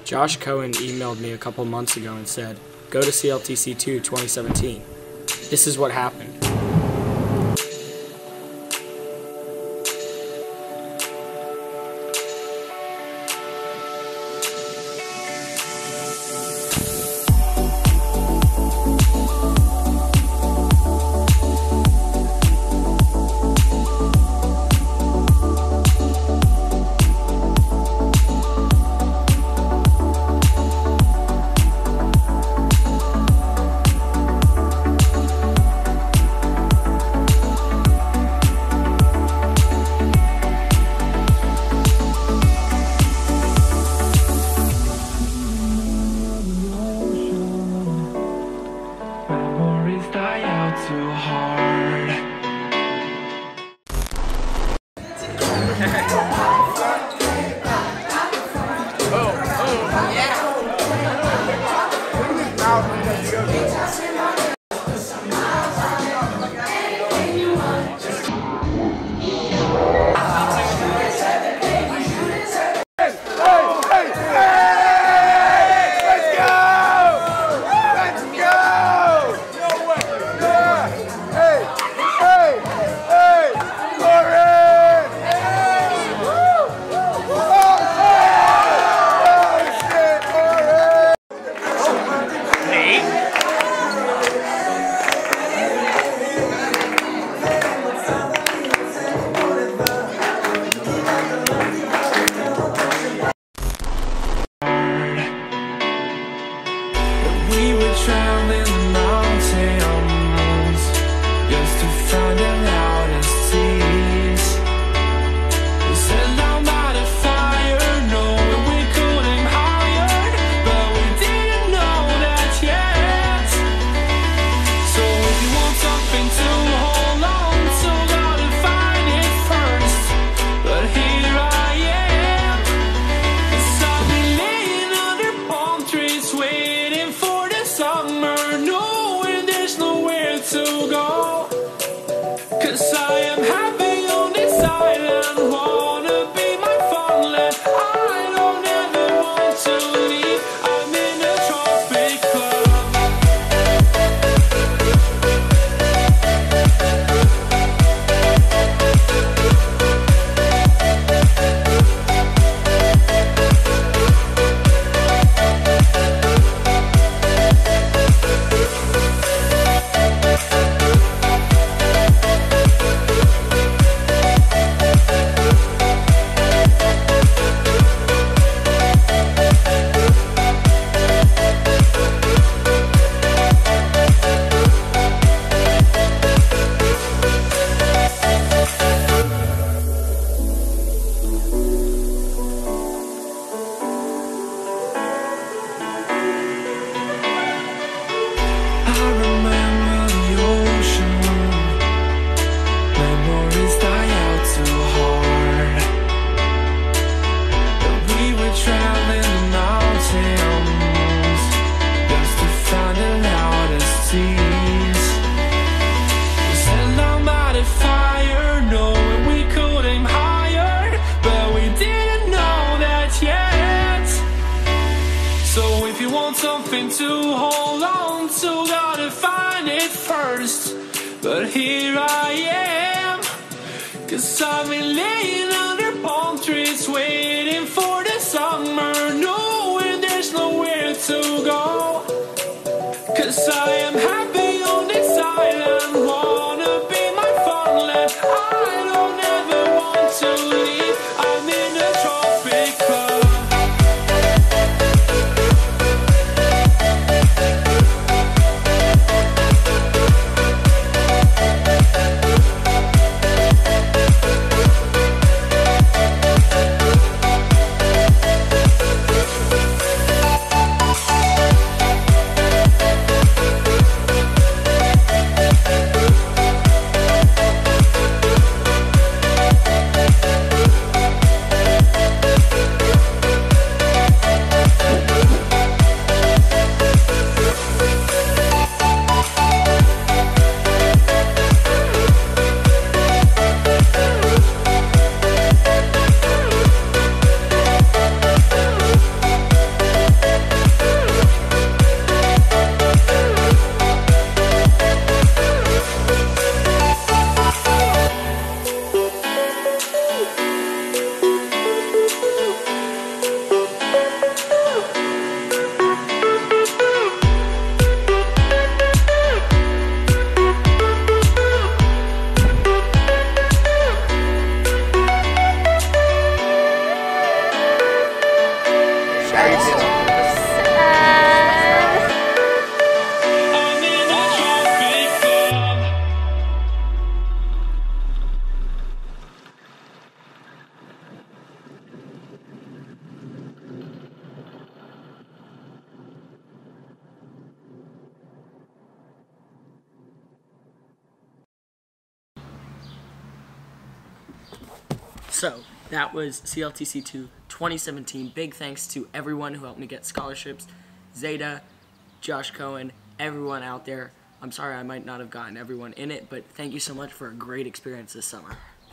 Josh Cohen emailed me a couple months ago and said, "Go to CLTC2 2017. This is what happened. Memories die out too hard. We were traveling the mountains just to find the loudest seas. We set down by the fire, knowing we could aim higher, but we didn't know that yet. So if you want something to hold on to, gotta find it first. But here I am, 'cause I've been laying under palm trees waiting for summer, knowing there's nowhere to go. 'Cause I am happy on this island, wanna be my farmland. I don't ever want to leave, I'm in a tropic club. Something to hold on to, gotta find it first. But here I am, 'cause I've been laying under palm trees waiting for the summer, knowing there's nowhere to go. 'Cause I am happy on this island, wanna be my farmland. I don't ever want to leave, I'm in a tropic club. How do you feel? I'm in a traffic jam. So, that was CLTC 2 2017. Big thanks to everyone who helped me get scholarships. Zeta, Josh Cohen, everyone out there. I'm sorry I might not have gotten everyone in it, but thank you so much for a great experience this summer.